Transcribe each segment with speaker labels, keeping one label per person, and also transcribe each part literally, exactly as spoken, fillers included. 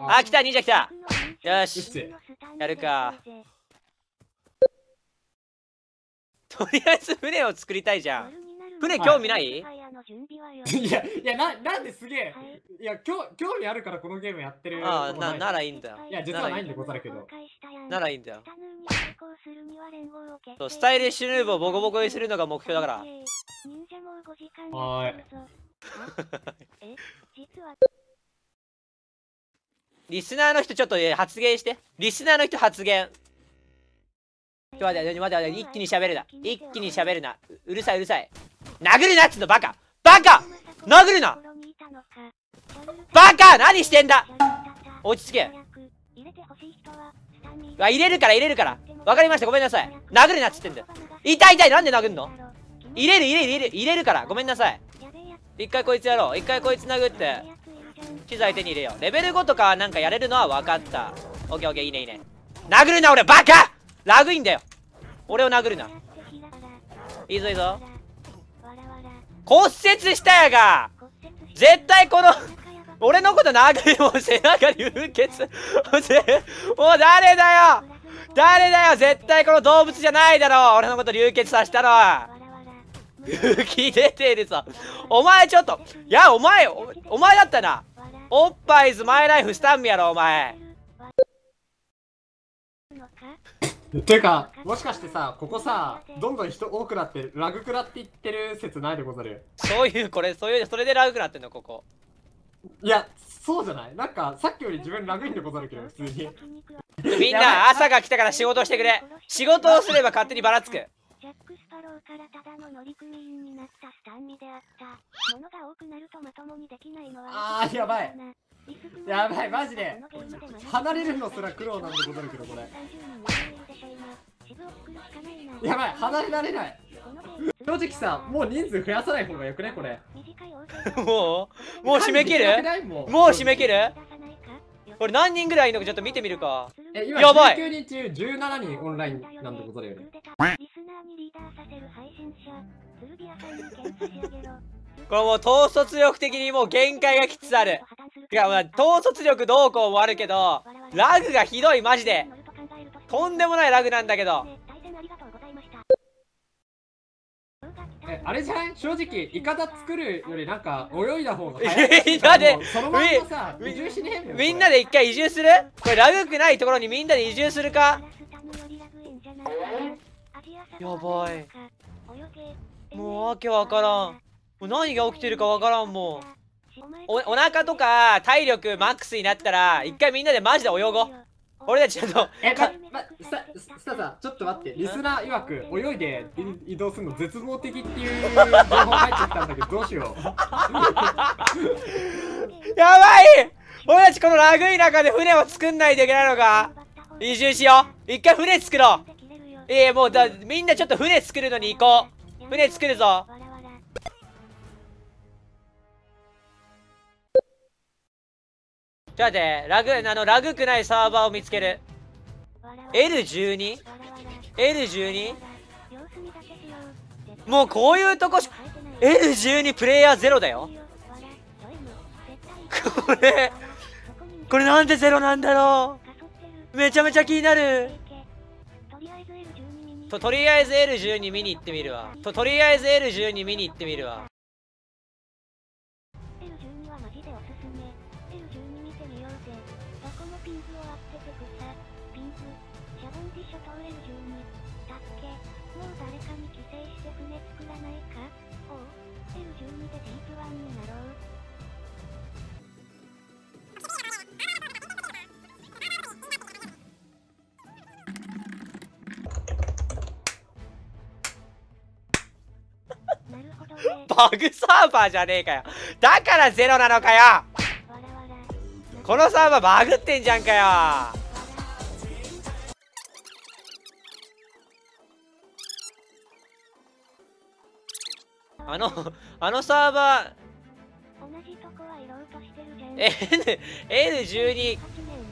Speaker 1: あ、来た、忍者来た。よし。やるか。とりあえず船を作りたいじゃん。船興味ない？
Speaker 2: いや、いや、な、なんですげえ。いや、興興味あるからこのゲームやってる。
Speaker 1: ああ、な、ならいいんだよ。
Speaker 2: いや、実はないんでござるけど。
Speaker 1: ならいいんだよ。そう、スタイリッシュヌーブをボコボコにするのが目標だから。
Speaker 2: はーい。
Speaker 1: リスナーの人ちょっと発言して。リスナーの人発言。ちょっと待って待って待って、一気に喋るな。一気に喋るな。う, うるさいうるさい。殴るなっつうのバカバカ殴るなバカ何してんだ落ち着け。あ、入れるから入れるから。わかりました、ごめんなさい。殴るなっつってんだよ。痛い痛い、なんで殴んの？入れる入れる入れる入れるから、ごめんなさい。一回こいつやろう。一回こいつ殴って機材手に入れよう。レベルごとかなんかやれるのは分かった。オッケーオッケー、いいねいいね。殴るな俺バカラグいんだよ。俺を殴るな。いいぞいいぞ。骨折したやが。絶対この俺のこと殴る。もう背中流血もう誰だよ誰だよ。絶対この動物じゃないだろ。俺のこと流血させたのは。吹き出てるぞ。お前ちょっと、いやお前 お, お前だったな。おっぱいズマイライフスタンミやろお前。
Speaker 2: ていうか、もしかしてさ、ここさ、どんどん人多くなってラグ食らって言ってる説ないでござる。
Speaker 1: そういうこれそういうそれでラグくなってんのここ。
Speaker 2: いや、そうじゃない。なんかさっきより自分ラグいんでござるけど普通に。
Speaker 1: みんな朝が来たから仕事をしてくれ。仕事をすれば勝手にばらつく。ジャック・スパローからただの乗組員になったスタンミであった。物が多くなるとまともにできないのは。
Speaker 2: あーやばいやばいマジで離れるのすら苦労なんでござるけどこれ。やばい離れられない。正直さ、もう人数増やさない方がよくねこれ。
Speaker 1: もうもう締め切る。もう締め切る。これ何人ぐらいいるのかちょっと見てみるか。
Speaker 2: え、今やばいじゅうきゅうにん中じゅうななにんオンラインなんでござるよね。
Speaker 1: これもう統率力的にもう限界がきつつある。いやまあ統率力どうこうもあるけどラグがひどいマジで。とんでもないラグなんだけど。
Speaker 2: え、あれじゃない？正直イカダ作るよりなんか泳いだ方が
Speaker 1: 早い。みんなで
Speaker 2: そのまんまさ移住しねえんだよ。
Speaker 1: みんなで一回移住する？これラグくないところにみんなで移住するか？やばい。もうわけわからん。もう何が起きてるかわからんもん。お、お腹とか体力マックスになったら一回みんなでマジで泳ごう。俺たちちょっと
Speaker 2: え、ま、ま、スタ、スタさ、ちょっと待って、リスナー曰く泳いで移動するの絶望的っていう情報入ってきたんだけど、どうしよう。
Speaker 1: やばい。俺たちこのラグい中で船を作んないといけないのか。移住しよう。一回船作ろう。ええー、もうだみんなちょっと船作るのに行こう。船作るぞ。ちょっと待って、ラグ、あの、ラグくないサーバーを見つける。エルじゅうに？ エルじゅうに？ もうこういうとこし、エルじゅうに プレイヤーゼロだよ。これ、これなんでゼロなんだろう。めちゃめちゃ気になる。と、とりあえず エルじゅうに 見に行ってみるわ。と、とりあえず エルじゅうに 見に行ってみるわ。バグサーバーじゃねえかよ。だからゼロなのかよ。このサーバーバグってんじゃんかよ。あのあのサーバー エルじゅうに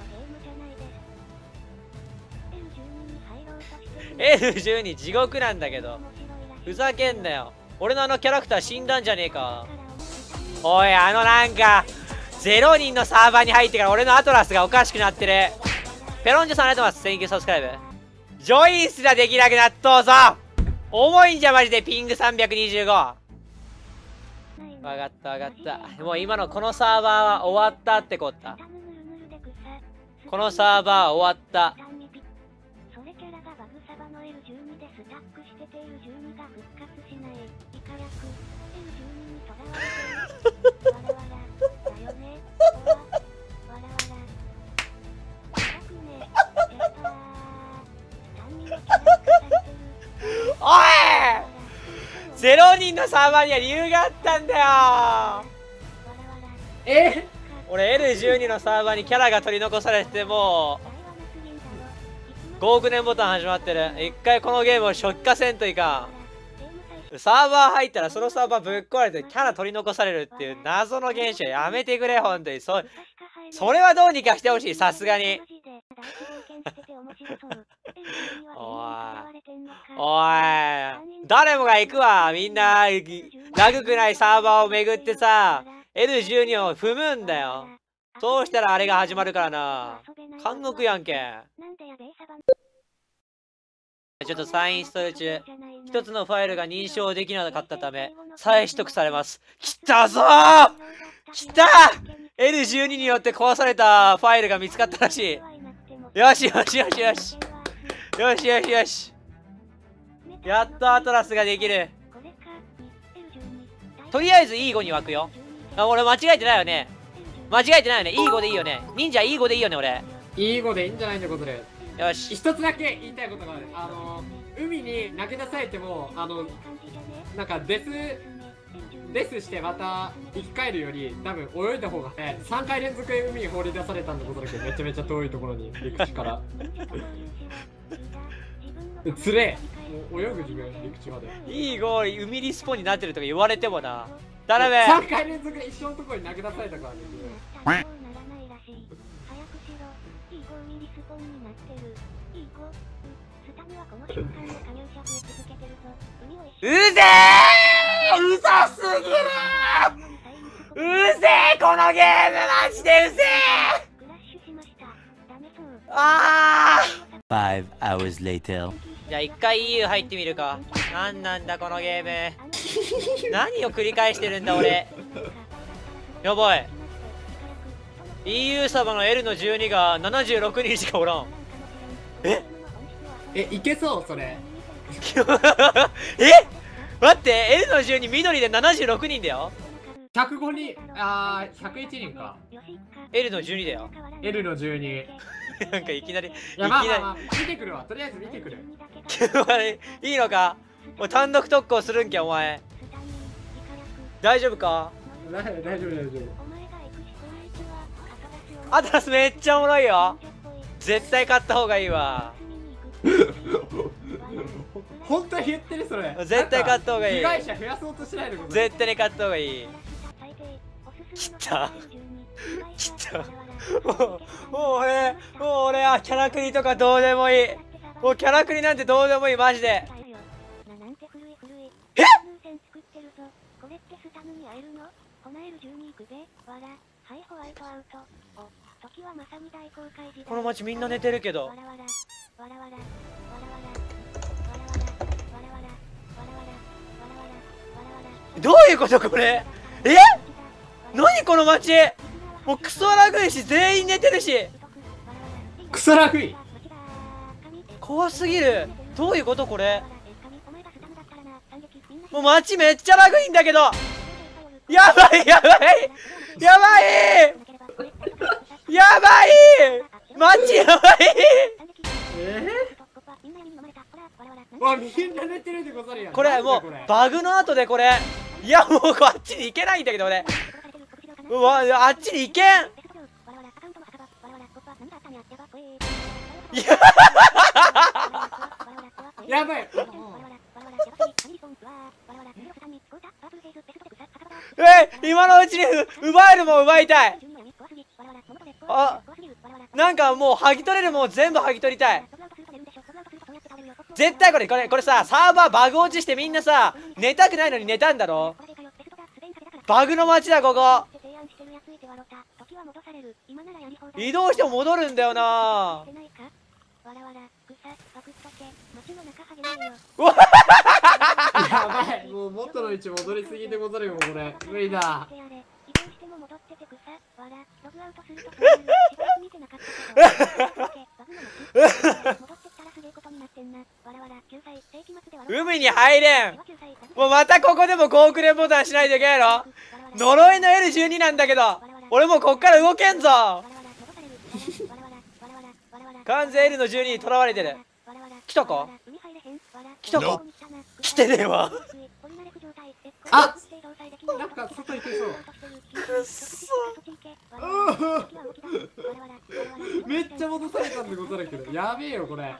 Speaker 1: エルじゅうに 地獄なんだけどふざけんなよ。俺のあのキャラクター死んだんじゃねえか。おい、あのなんかゼロにんのサーバーに入ってから俺のアトラスがおかしくなってる。ペロンジョさんありがとうございます。センキューサブスクライブ。ジョインすらできなくなっとうぞ。重いんじゃマジで。ピングさんびゃくにじゅうご。わかったわかった。もう今のこのサーバーは終わったってこった。このサーバーは終わった。
Speaker 3: それキャラがバグサバの エルじゅうに でスタックしてて エルじゅうに が復活しない。イカ役 エルじゅうに にとらわれてる。わらわらだよね。わらわら。よくね。やったー。さんにんキャラ化されてる。
Speaker 1: おいゼロにんのサーバーには理由があったんだよ。
Speaker 2: え
Speaker 1: 俺 エルじゅうに のサーバーにキャラが取り残されてて、もうごおく年ボタン始まってる。一回このゲームを初期化せんといかん。サーバー入ったらそのサーバーぶっ壊れてキャラ取り残されるっていう謎の現象やめてくれ。ほんとにそそれはどうにかしてほしい。さすがにおいおい誰もが行くわ。みんなラグくないサーバーを巡ってさ エルじゅうに を踏むんだよ。そうしたらあれが始まるからな。監獄やんけ。ちょっと再インストール中。一つのファイルが認証できなかったため再取得されます。来たぞー来た エルじゅうに によって壊されたファイルが見つかったらしい。よしよしよしよしよしよしよし。やっとアトラスができる。とりあえず イーご に湧くよ。あ、俺間違えてないよね。間違えてないよね。イーご でいいよね。忍者 イーご でいいよね俺。
Speaker 2: いいごでいいんじゃないってことで。
Speaker 1: よし。
Speaker 2: 一つだけ言いたいことがある。あの海に投げ出されてもあのなんかデスデスしてまた生き返るより多分泳いだ方が早い。さんかい連続海に放り出されたんだことだけどめちゃめちゃ遠いところに陸地からつれえ。もう泳ぐ自分陸地まで。
Speaker 1: イーご 海リスポンになってるとか言われてもな。頼め。
Speaker 2: さんかい連続一緒のところに投げ出されたからね自分。
Speaker 1: うぜーうざすぎるーうぜーこのゲームマジでうぜーあー
Speaker 4: Five hours later.
Speaker 1: じゃあ一回 イーユー 入ってみるか。なんなんだこのゲーム何を繰り返してるんだ俺。やばい イーユー サバの エル のじゅうにがななじゅうろくにんしかおらん。え
Speaker 2: え、いけそうそれ
Speaker 1: え待って エル のじゅうに緑でななじゅうろくにんだよ。
Speaker 2: ひゃくごにん、あーひゃくいちにんか。
Speaker 1: エル のじゅうにだよ。
Speaker 2: L のじゅうに。
Speaker 1: なんかいきなりい
Speaker 2: い
Speaker 1: きな
Speaker 2: やまあまあ、まあ、見てくるわ。とりあえず見てくる。
Speaker 1: りいいのか。もう単独特攻するんけお前。大丈夫か。
Speaker 2: 大丈夫大丈夫。
Speaker 1: アトラスめっちゃおもろいよ。絶対買った方がいいわ
Speaker 2: 本当に言ってるそれ。
Speaker 1: 絶対買った方がいい。
Speaker 2: 被害者増やそうとしないでください。
Speaker 1: 絶対に買った方がいい。きたきたもうもう俺もう俺はキャラクリとかどうでもいい。もうキャラクリなんてどうでもいいマジで。えこの街みんな寝てるけど。どういうことこれ。え何この街。もうクソラグいし全員寝てるし。
Speaker 2: クソラグい
Speaker 1: 怖すぎる。どういうことこれ。もう街めっちゃラグいんだけど。やばいやばいやばいやばい街やばい。
Speaker 2: えー、わみんな寝てるでござるやん。
Speaker 1: これもうバグの後でこれ。いやもうあっちに行けないんだけど俺。うわあっちに行けん。
Speaker 2: やばい
Speaker 1: え今のうちに奪えるもん奪いたい。あなんかもう剥ぎ取れるもん全部剥ぎ取りたい。絶対これこれこれさサーバーバグ落ちしてみんなさ寝たくないのに寝たんだろ。バグの街だここ。 移動しても戻るんだよな。
Speaker 3: わらわら、草、パクっとけ、街の中はげないよ。
Speaker 2: やばい、もう元の位置戻りすぎでござるよ、これ。無理だ。
Speaker 3: 移動しても戻ってて草、わら、ログアウトするとそういう、しばらく見てなかったけど、バグの街、戻ってきたらすげえことになってんな。わらわら、きゅうさい、世紀末で笑う。
Speaker 1: 海に入れん。もうまたここでも高クレボタンしないといけないの。呪いの エルじゅうに なんだけど、俺もうこっから動けんぞ。完全 エル のじゅうににとらわれてる。来たか？来たか？来てねえわ。
Speaker 2: あ、なんか外行けそう。
Speaker 1: くっそ。
Speaker 2: めっちゃ戻されたんでござるけど、やべえよこれ。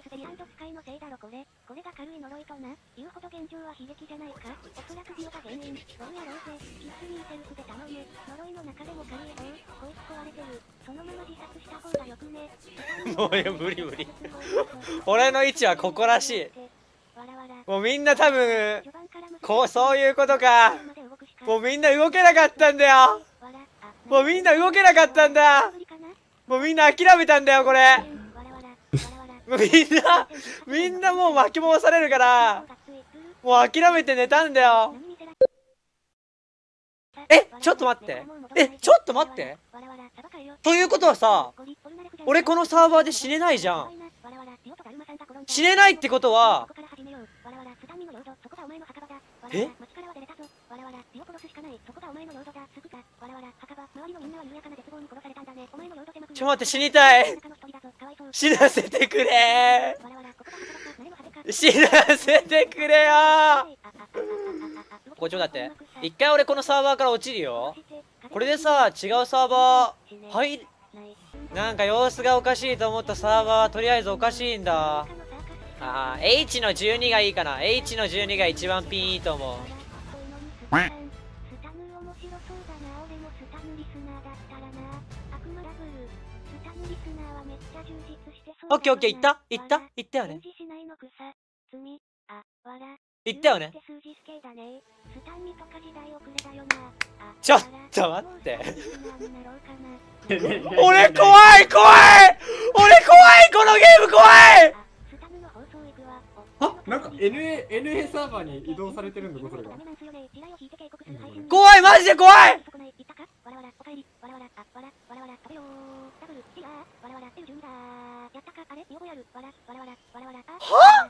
Speaker 3: これが軽い呪いとな、言うほど現状は悲劇じゃないか。おそらくビオが原因、どうやろうぜ。キッズミーセルフで頼む。呪いの中でも軽い方、こいつ壊れてる。そのまま自殺した方がよくね。
Speaker 1: もういや無理無理。俺の位置はここらしい。もうみんな多分こうそういうことか。もうみんな動けなかったんだよ。もうみんな動けなかったんだ。もうみんな諦めたんだよこれ。もうみんなみんなもう巻き戻されるからもう諦めて寝たんだよ。えちょっと待ってえちょっと待ってということはさ、俺このサーバーで死ねないじゃん。死ねないってことはえちょ待って死にたい。死なせてくれー死なせてくれよー。これちょっと待って、一回俺このサーバーから落ちるよ。これでさ違うサーバーはいなんか様子がおかしいと思ったサーバーはとりあえずおかしいんだ。あー H のじゅうにがいいかな。 H のじゅうにが一番ピンいいと思う。オッケーオッケー、いったいったいったよね。いったよね。ちょっと待って俺怖い怖い俺怖いこのゲーム怖い。
Speaker 2: あ、なんか エヌエー、エヌエー サーバーに移動されてるんだ、これが。
Speaker 1: 怖いマジで怖い。は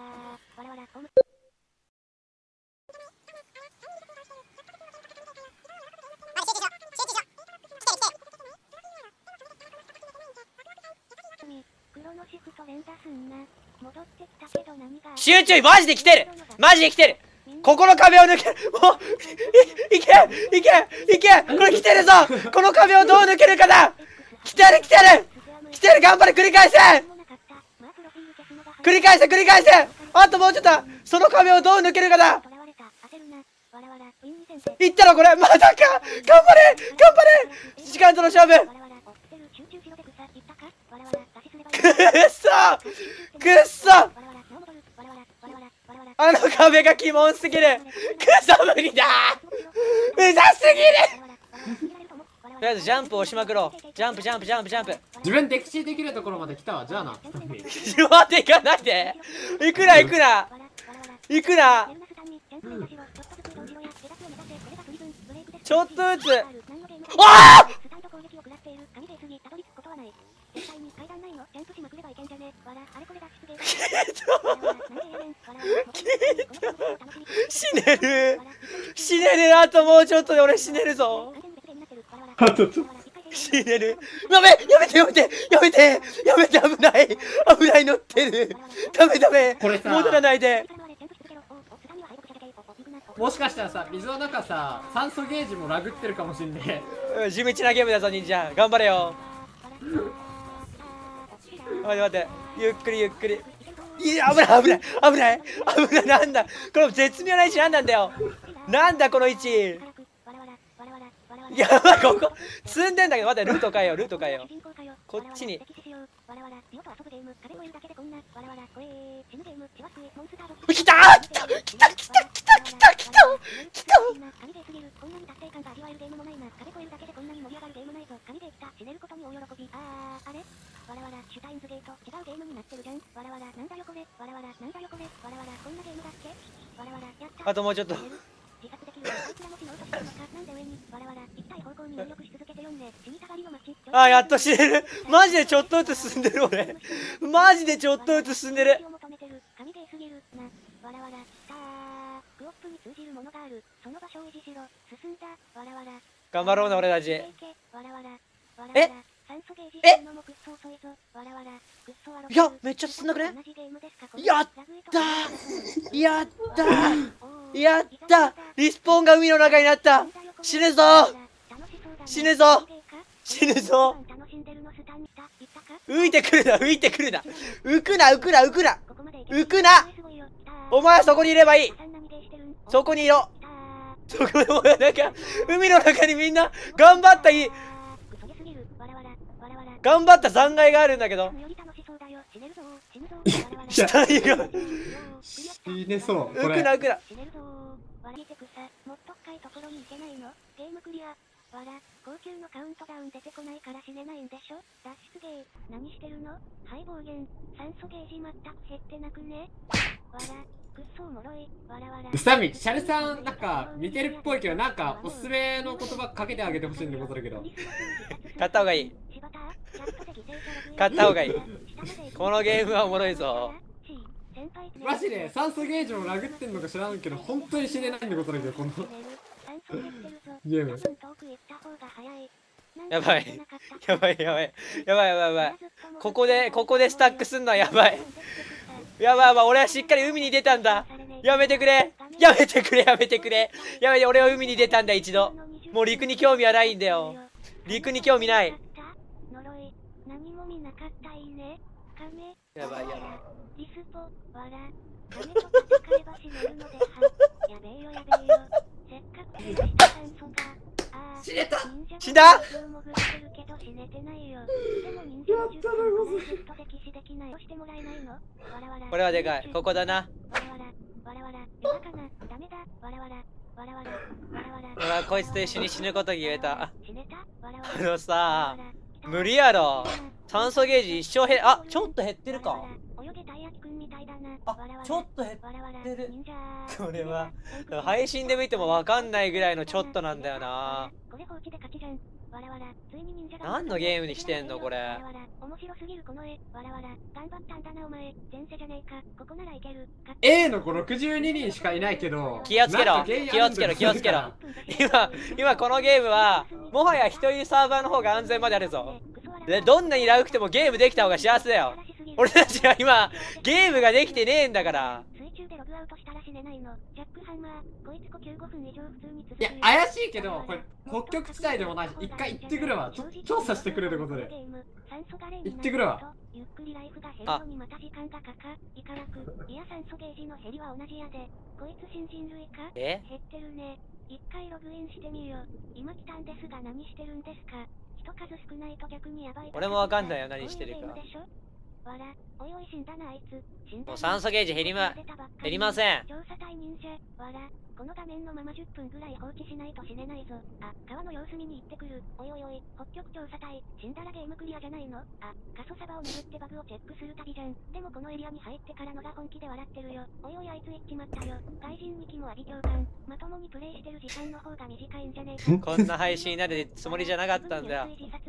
Speaker 1: 集中マジで来てるマジで来てる。ここの壁を抜ける。もういいけいけいけこれ来てるぞ。この壁をどう抜けるかだ。来てる来てる来てる頑張れ繰り返せ繰り返せ繰り返せ。あともうちょっとその壁をどう抜けるかだ。いったろこれまだか。頑張れ頑張れ時間との勝負。くっそくっそあの壁が鬼門すぎる。くそ無理だうざすぎる。とりあえずジャンプをしまくろう。ジャンプジャンプジャンプジャンプ。
Speaker 2: 自分デクシーできるところまで来たわ。じゃあな
Speaker 1: 待っていかないで。行くな行くな行くな、うん、ちょっとずつ。ああ死ねる死ねる。あともうちょっとで俺死ねるぞ。死ねる。やめやめてやめてやめてやめて危ない危ない乗ってる。ダメダメ戻らないで。
Speaker 2: もしかしたらさ水の中さ酸素ゲージもラグってるかもしんね
Speaker 1: え。地道なゲームだぞ忍者頑張れよ。待って待ってゆっくりゆっくり。いや危ない危ない危ない危ない。なんだこの絶妙な位置なんなんだよ。なんだこの位置。やばいここ積んでんだけど待ってルート変えようルート変えよう。こっちに来た来た来た来た来た来た来た来た。死ねることに大喜び。 あともうちょっと。あー、やっと死ねる。マジでちょっとずつ進んでる俺。マジでちょっとずつ進んでる。頑張ろうな俺たち。ええいや、めっちゃ進んだくね。やったーやったーやったーリスポーンが海の中になった。死ぬぞ死ぬぞ死ぬぞ。浮いてくるな浮いてくるな浮くな浮くな浮くな浮くな。お前はそこにいればいい。そこにいろ。そこでもなんか海の中にみんな頑張ったい頑張った残骸があるんだけど下にいる。
Speaker 2: 死ねそう。こ
Speaker 1: 浮く
Speaker 2: れ。
Speaker 1: な浮くな。
Speaker 3: 高級のカウントダウン出てこないから死ねないんでしょ。脱出ゲー何してるの。ハイ暴言酸素ゲージ全く減ってなくね。わらくっそおもろい。わらわら
Speaker 2: スタミシャルさんなんか見てるっぽいけど、なんかおすすめの言葉かけてあげてほしいんでことだけど。
Speaker 1: 買った方がいい買った方がいい。このゲームはおもろいぞ。
Speaker 2: マジで酸素ゲージを殴ってんのか知らんけど本当に死ねないんでことだけど、このゲーム
Speaker 1: やばいやばいやばいやばいやばいやばい。ここでここでスタックすんのはやばいやばいやばい。俺はしっかり海に出たんだ。やめてくれやめてくれやめてくれやめて。俺は海に出たんだ一度。もう陸に興味はないんだよ。陸に興味ない。やばいやばい。
Speaker 3: リスポ、わら、亀と戦えば死ねるのでは。やべえよやべえよ。せっかく死ねた酸素が。あー、
Speaker 2: 死ねた
Speaker 1: 死んだ
Speaker 3: 潜ってるけど死ねてないよ。でも忍者のじゅっぷんぐらいずっと溺死できない。してもらえないの。わらわら。
Speaker 1: これはでかい。ここだな。
Speaker 3: わらわら、わらわら、弱かな。ダメだ。わらわら、わらわら、わらわら。
Speaker 1: 俺はこいつと一緒に死ぬこと言えた。
Speaker 3: 死ねた。わらわ
Speaker 1: あ
Speaker 3: ら。
Speaker 1: のさ無理やろ。酸素ゲージ一生減あちょっと減ってるか。あちょっと減ってる。これは配信で見ても分かんないぐらいのちょっとなんだよな。何のゲームにしてんのこれ。
Speaker 2: A の子ろくじゅうににんしかいないけど
Speaker 1: 気をつけろ
Speaker 2: なんかゲイ
Speaker 1: 気をつけろ気をつけろ。
Speaker 2: あ
Speaker 1: 今今このゲームはもはや人いるサーバーの方が安全まであるぞ。でどんなにラウくてもゲームできた方が幸せだよ。俺たちは今ゲームができてねえんだから。
Speaker 2: いや怪しいけどこれ北極地帯でもないし一回行ってくるわ。ちょ調査してくれることで行ってくるわ。
Speaker 1: あえ
Speaker 3: 減ってるね。一回ログインしてみよう。今来たんですが何してるんですか。人数少ないと逆にやばい。
Speaker 1: 俺もわかんないよ何してるか。
Speaker 3: わら、おいおい死んだなあいつ。死んだな。
Speaker 1: もう酸素ゲージ減りま減りません。
Speaker 3: 調査隊忍者、わら、この画面のままじゅっぷんぐらい放置しないと死ねないぞ。あ、川の様子見に行ってくる。おいおいおい、北極調査隊、死んだらゲームクリアじゃないの。あ、過疎サバを巡ってバグをチェックする旅じゃん。でもこのエリアに入ってからのが本気で笑ってるよ。おいおいあいつ行っちまったよ。外人に気も浴び共感。まともにプレイしてる時間の方が短いんじゃねえか。
Speaker 1: こんな配信になるつもりじゃなかったんだよ。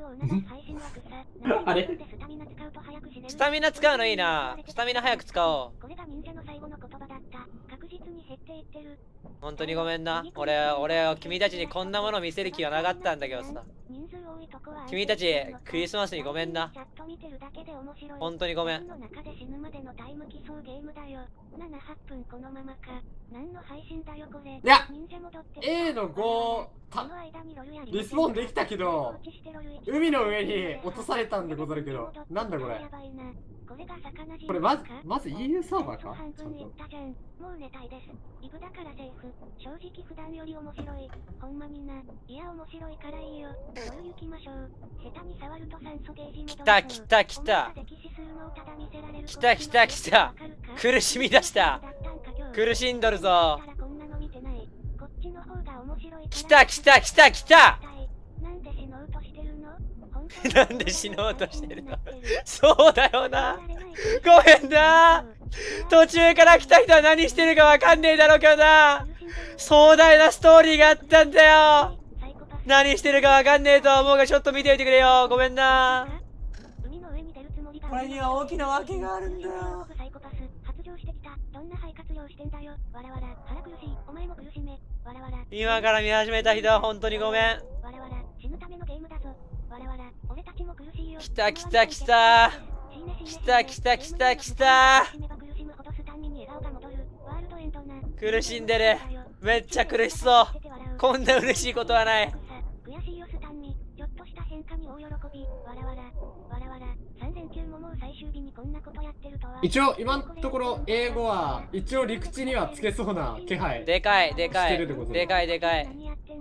Speaker 2: あれ
Speaker 1: スタミナ使うのいいな。スタミナ早く使おう。
Speaker 3: これが忍者の最後の言葉だった。確実に減っていってる。
Speaker 1: 本当にごめんな。俺俺は君たちにこんなもの見せる気はなかったんだけどさ。君たちクリスマスにごめんな。本当にごめん。
Speaker 2: いや A のごたリスポーンできたけど海の上に落とされたんでござるけど、なんだこれ。これまずまず イーユー サーバーかちゃんと。
Speaker 3: もう寝たいです。イブだからセーフ。正直普段より面白い。ほんまにな。いや面白いからいいよ。どう行きましょう。下手に触ると酸素ゲージも。
Speaker 1: 来た来た来た。来た来た来た。苦しみ出した。苦しんどるぞ。来た来た来た来た。
Speaker 3: なんで死のうとしてるの？
Speaker 1: なんで死のうとしてるの？そうだよな。ごめんな。 途中から来た人は何してるかわかんねえだろうけどな。壮大なストーリーがあったんだよ。何してるかわかんねえとは思うが、ちょっと見ておいてくれよ。ごめんな。これには大きな訳があるんだよ。今から見始めた人は本当にごめん。来た来た来た来た来た来た来た。苦しんでる。めっちゃ苦しそう。こんな嬉しいことはない。
Speaker 2: 一応今のところ英語は一応陸地にはつけそうな気配。
Speaker 1: でかいでかい
Speaker 2: してるってこと
Speaker 1: でかいでかい。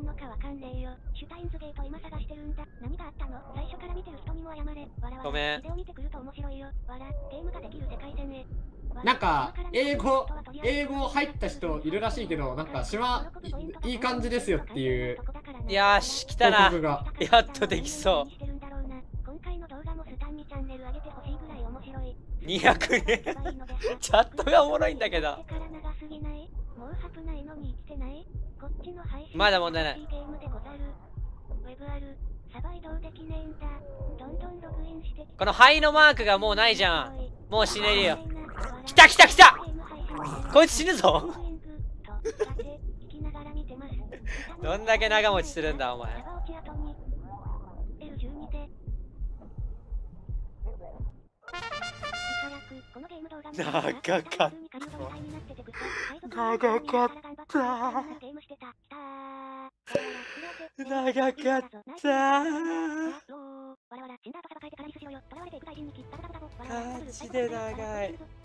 Speaker 1: ごめん。
Speaker 2: なんか英語英語入った人いるらしいけど、なんか島いいい感じですよっていう。
Speaker 1: よし来たな。
Speaker 2: 報告が
Speaker 1: やっとできそう。にひゃくえんチャットがおもろいんだけど。まだ問題ない。この灰のマークがもうないじゃん。もう死ねるよ。来た来た来た。こいつ死ぬぞ。どんだけ長持ちするんだお前。長かった。長かった。長かった。マジで長い。